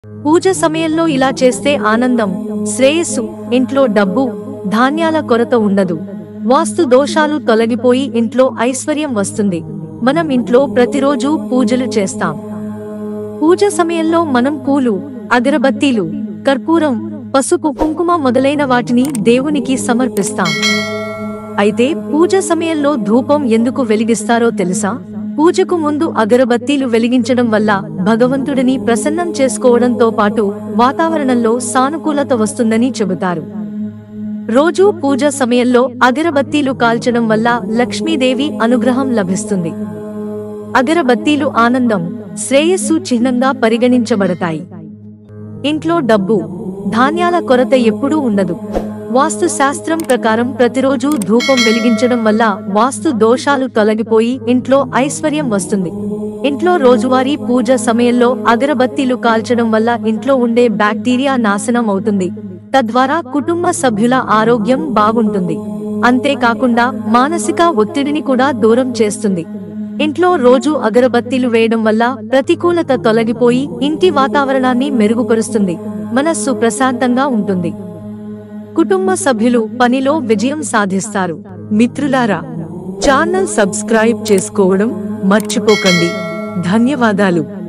పూజ సమయంలో ఇలా చేస్తే ఆనందం, శ్రేయస్సు, ఇంట్లో డబ్బు, ధాన్యాల కొరత ఉండదు. వాస్తు దోషాలు తొలగిపోయి ఇంట్లో ఐశ్వర్యం వస్తుంది. మనం ఇంట్లో ప్రతిరోజు పూజలు చేస్తాం. పూజ సమయంలో మనం పూలు, అగరబత్తీలు, కర్పూరం, పసుపు, కుంకుమ మొదలైన వాటిని దేవునికి సమర్పిస్తాం. అయితే పూజ సమయంలో ధూపం ఎందుకు వెలిగిస్తారో తెలుసా? పూజకు ముందు అగరబత్తీలు వెలిగించడం వల్ల భగవంతుడిని ప్రసన్నం చేసుకోవడంతో పాటు వాతావరణంలో సానుకూలత వస్తుందని చెబుతారు. రోజూ పూజ సమయంలో అగరబత్తీలు కాల్చడం వల్ల లక్ష్మీదేవి అనుగ్రహం లభిస్తుంది. అగరబత్తీలు ఆనందం, శ్రేయస్సు చిహ్నంగా పరిగణించబడతాయి. ఇంట్లో డబ్బు, ధాన్యాల కొరత ఎప్పుడూ ఉండదు. వాస్తు శాస్త్రం ప్రకారం ప్రతిరోజు ధూపం వెలిగించడం వల్ల వాస్తు దోషాలు తొలగిపోయి ఇంట్లో ఐశ్వర్యం వస్తుంది. ఇంట్లో రోజువారీ పూజ సమయంలో అగరబత్తీలు కాల్చడం వల్ల ఇంట్లో ఉండే బ్యాక్టీరియా నాశనం అవుతుంది. తద్వారా కుటుంబ సభ్యుల ఆరోగ్యం బాగుంటుంది. అంతేకాకుండా మానసిక ఒత్తిడిని కూడా దూరం చేస్తుంది. ఇంట్లో రోజు అగరబత్తీలు వేయడం వల్ల ప్రతికూలత తొలగిపోయి ఇంటి వాతావరణాన్ని మెరుగుపరుస్తుంది. మనస్సు ప్రశాంతంగా ఉంటుంది. కుటుంబ సభ్యులు పనిలో విజయం సాధిస్తారు. మిత్రులారా, ఛానల్ సబ్స్క్రైబ్ చేసుకోవడం మర్చిపోకండి. ధన్యవాదాలు.